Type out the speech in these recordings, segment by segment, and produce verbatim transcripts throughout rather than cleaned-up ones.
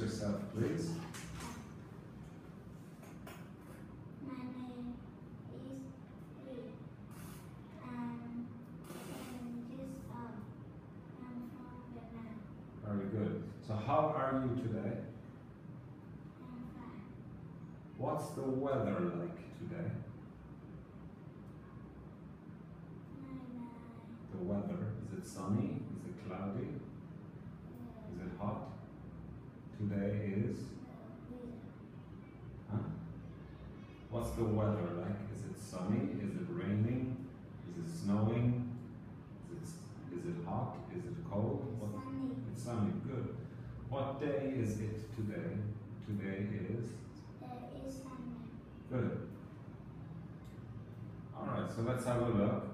yourself, please. My name is Lee. I'm seven years old. I'm from Vietnam. Very good. So how are you today? I'm fine. What's the weather like today? Nine, The weather, is it sunny? Is it cloudy? nine, Is it hot? Today is? Huh? What's the weather like? Is it sunny? Is it raining? Is it snowing? Is it, is it hot? Is it cold? What? Sunny. It's sunny, good. What day is it today? Today is? There is Sunday. Good. Alright, so let's have a look.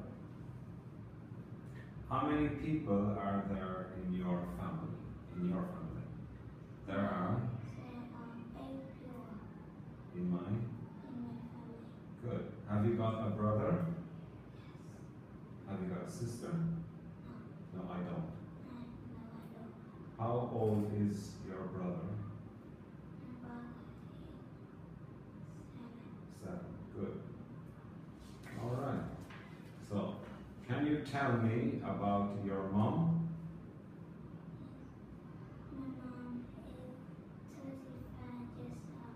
How many people are there in your family? In your family? There are? There are eight people In my? in my family. Good. Have you got a brother? Yes. Have you got a sister? No. No, I don't. I, no, I don't. How old is your brother? My brother is seven. Seven. Good. Alright. So, can you tell me about your mom? My mom is thirty-five years old.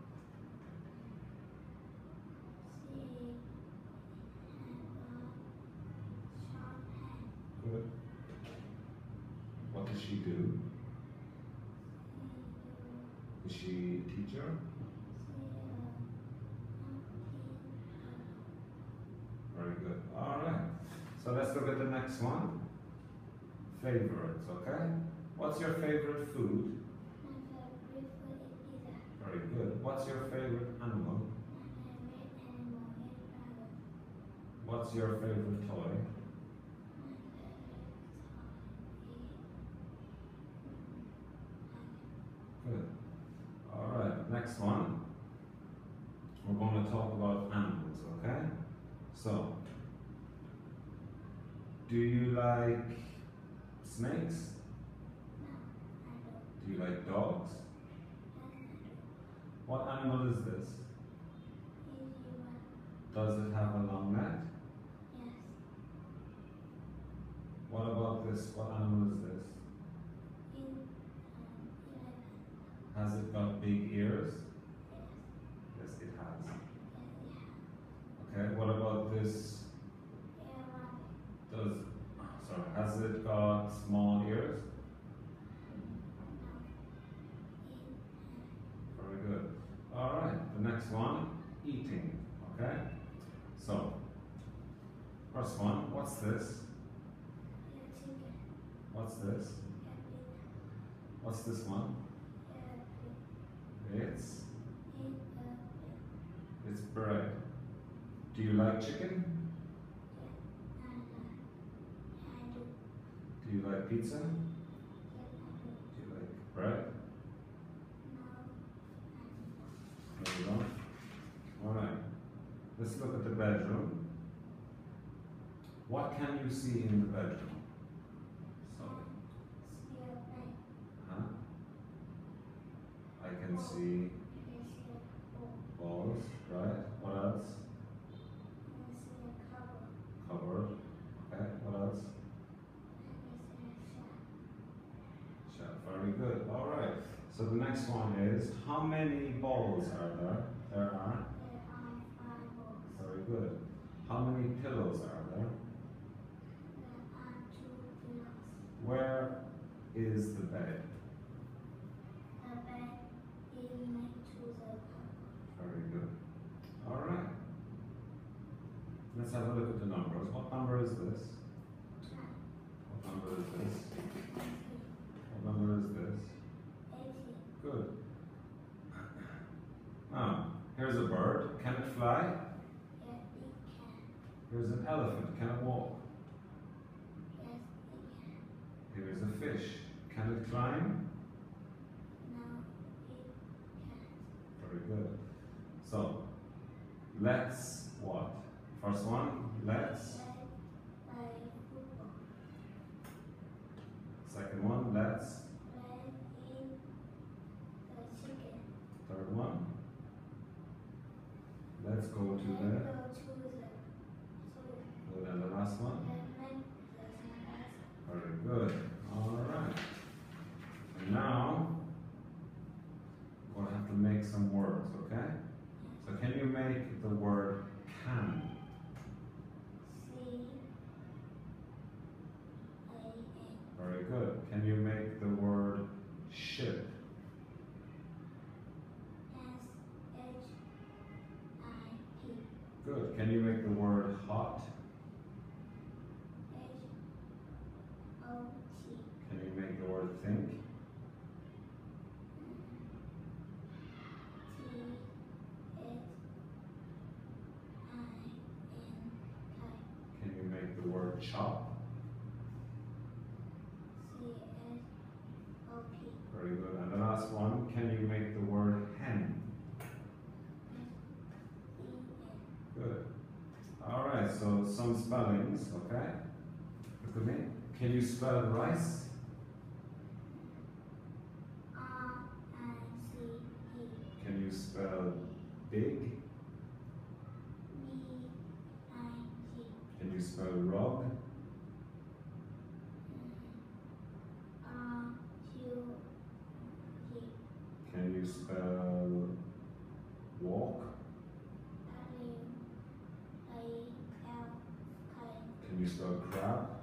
She has a short hair. Good. What does she do? Is she a teacher? Very good. Alright. So let's look at the next one. Favorites, okay? What's your favorite food? My favorite food is pizza. Very good. What's your favorite animal? My favorite animal is dragon. What's your favorite toy? My favorite toy is Good. Alright, next one. We're going to talk about animals, okay? So, do you like snakes? no, I don't. Do you like dogs? Yes, I do. What animal is this? Is you one? Does it have a long neck? Yes. What about this? What animal is this? In um, eleven. Has it got big ears? Yes. Yes, it has. Yes, it has. Okay, what about this? Air rabbit. Does, sorry, has it got small ears? No. It Very good. Alright, the next one, eating. Okay? So, first one, what's this? has chicken. What's this? Has pizza. What's this one? Has pig. It's, Is a pig. it's bread. Do you like chicken? Yes, I like. I do. Do you like pizza? Yes, I do. Do you like bread? No, There you go. Alright, let's look at the bedroom. What can you see in the bedroom? So, see a bed. huh? I can see I can see a bowl. balls, right? What else? I can see a cupboard. Cupboard. Okay, what else? I can see a shelf. Shelf. Very good. Alright. So the next one is, how many balls are there? There are? There are five bowls. Very good. How many pillows are there? There are two pillows. Where is the bed? The bed is next to the cupboard. Very good. Alright. Let's have a look at the numbers. What number is this? What number is this? What number is this? Eighty. Good. Now, here's a bird. Can it fly? Yes, it can. Here's an elephant. Can it walk? Yes, it can. Here's a fish. Can it climb? No, it can't. Very good. So, let's what? First one, let's. Let's play football. Second one, let's. Let's eat go to And there. go to the to Good, and the last one. and make the numbers. Very good. All right. And now we'll have to make some words, okay? So can you make the word can? C A N. Very good. Can you make the word ship? S H I P. Good. Can you make the word hot? H O T. Can you make the word think? T H I N K. Can you make the word chop? C S O P. Very good. And the last one, can you make the word hen? S E N. Good. All right, so some spellings, okay? Look at me. Can you spell rice? R I C E. Can you spell big? B I G. Can you spell rug? R U G. Can you spell walk? W A L K. Can you spell crab?